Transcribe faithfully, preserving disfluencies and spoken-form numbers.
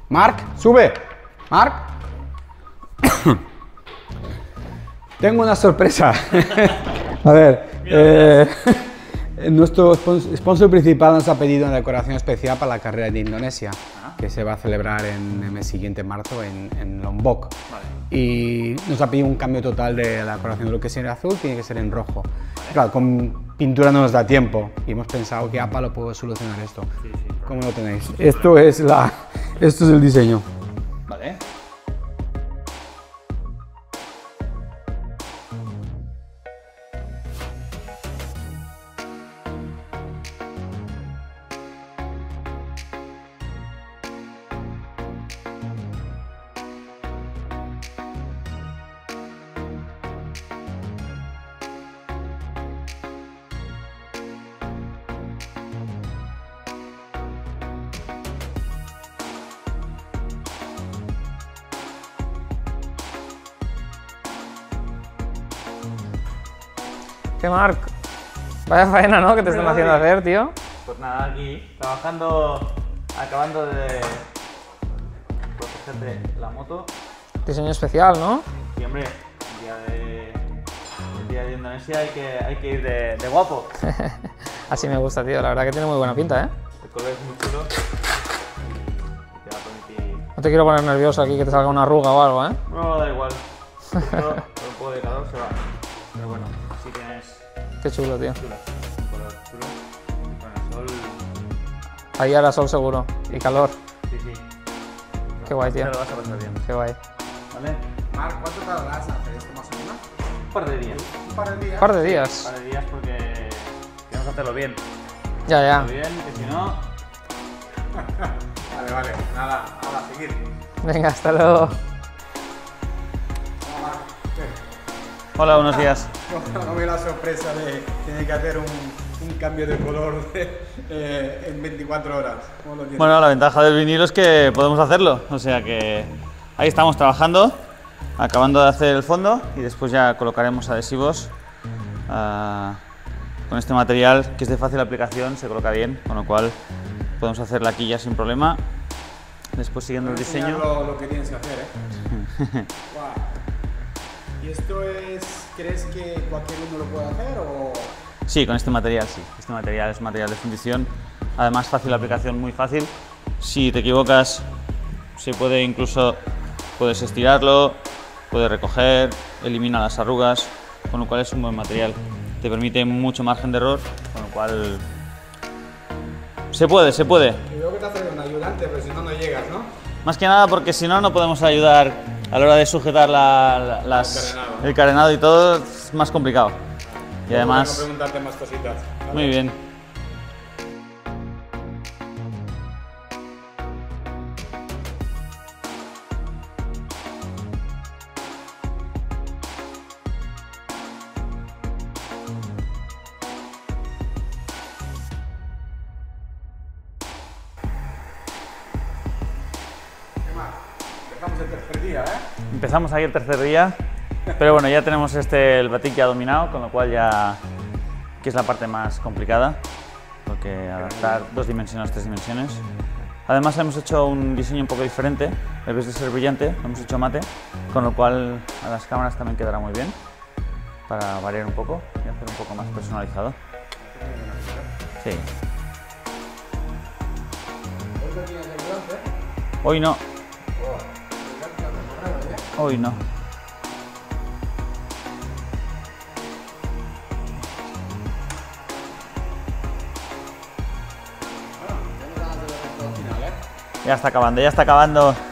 Marc, sube. Marc. Tengo una sorpresa. A ver, eh, nuestro sponsor principal nos ha pedido una decoración especial para la carrera de Indonesia, que se va a celebrar en el mes siguiente, marzo, en, en Lombok. Vale. Y nos ha pedido un cambio total de la decoración. De lo que sea azul tiene que ser en rojo. Vale. Claro, con pintura no nos da tiempo y hemos pensado que A P A lo puede solucionar esto. Sí, sí. ¿Cómo lo tenéis? Esto es, la, esto es el diseño. Vale. ¿Qué, Marc? Vaya faena, ¿no? Que te están haciendo hacer, tío. Pues nada, aquí, trabajando, acabando de protegerte la moto. Diseño especial, ¿no? Y hombre, el día de, el día de Indonesia hay que, hay que ir de, de guapo. Así me gusta, tío. La verdad que tiene muy buena pinta, ¿eh? El color es muy chulo y te va a permitir... No te quiero poner nervioso aquí que te salga una arruga o algo, ¿eh? No, da igual. Esto, con un poco de calor se va. Pero bueno, así tienes... Qué chulo, tío. Chulo. Un color chulo. Y con el sol... Ahí hará sol seguro. Y calor. Sí, sí. Qué guay, tío. Te lo vas a pasar bien. Qué guay. ¿Vale? Marc, ¿cuánto tardarás en hacer esto más o menos? Un par de días. Un par de días. Un par de días. Un par de días porque queremos hacerlo bien. Ya, ya. Hacerlo bien, que si no... Vale, vale. Nada, ahora a seguir. Venga, hasta luego. Hola, buenos días. No, no me la sorpresa de tener que hacer un, un cambio de color de, eh, en veinticuatro horas. ¿Cómo lo tienes? Bueno, la ventaja del vinilo es que podemos hacerlo. O sea que ahí estamos trabajando, acabando de hacer el fondo y después ya colocaremos adhesivos. Uh, con este material que es de fácil aplicación, se coloca bien, con lo cual podemos hacer la quilla sin problema. Después siguiendo el diseño... Lo, lo que tienes que hacer, ¿eh? Wow. ¿Y esto es, crees que cualquier uno lo puede hacer o...? Sí, con este material sí. Este material es material de fundición. Además, fácil aplicación, muy fácil. Si te equivocas, se puede incluso, puedes estirarlo, puedes recoger, elimina las arrugas, con lo cual es un buen material. Te permite mucho margen de error, con lo cual... Se puede, se puede. Yo creo que te hace un ayudante, pero si no, no llegas, ¿no? Más que nada porque si no, no podemos ayudar a la hora de sujetar la, la, las, el, carenado. el carenado y todo, es más complicado. Y además... Tengo que preguntarte más cositas. ¿Vale? Muy bien. Empezamos el tercer día, ¿eh? Empezamos ahí el tercer día, pero bueno, ya tenemos este, el batik ya dominado, con lo cual ya, que es la parte más complicada, porque adaptar dos dimensiones a tres dimensiones. Además hemos hecho un diseño un poco diferente, en vez de ser brillante, lo hemos hecho mate, con lo cual a las cámaras también quedará muy bien, para variar un poco y hacer un poco más personalizado. Sí. Hoy no. Hoy no. Ya está acabando, ya está acabando.